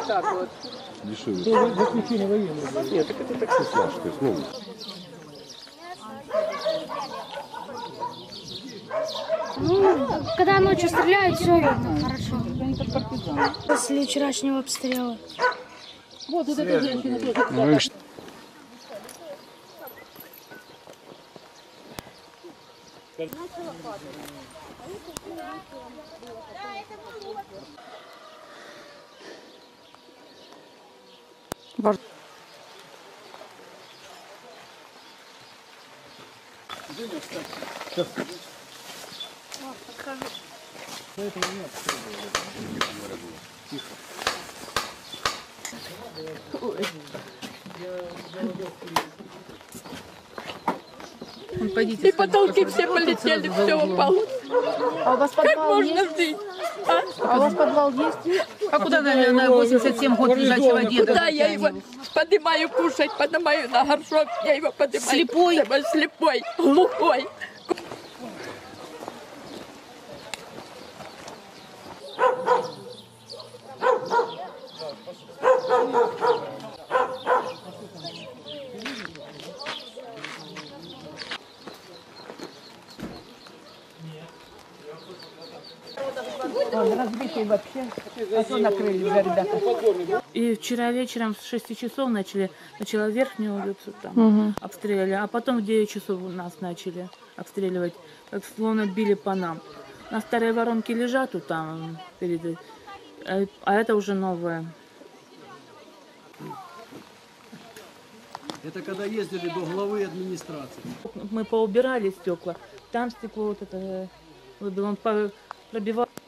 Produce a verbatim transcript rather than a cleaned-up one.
так вот. Дешевле. Заключение военное. Нет, так это таксист наш. То есть, ну... Ну, когда ночью стреляют, все видно, хорошо. После вчерашнего обстрела. Вот, вот эта женщина тоже. Сейчас. Тихо. И потолки все полетели, все упало. А у вас Как подвал можно есть? жить? А? А у вас подвал есть? А куда на, на восемьдесят семь год лежачего деда? Куда я его поднимаю кушать, поднимаю на горшок, я его поднимаю. Слепой? Слепой, глухой. Разбитый вообще. А то накрыли уже ребята. И вчера вечером с шести часов начали, начала верхнюю улицу там Угу. обстреливали, а потом в девять часов нас начали обстреливать, как словно били по нам. На старые воронки лежат тут там, перед, а, а это уже новое. Это когда ездили до главы администрации. Мы поубирали стекла, там стекло вот это выбило, он пробивал.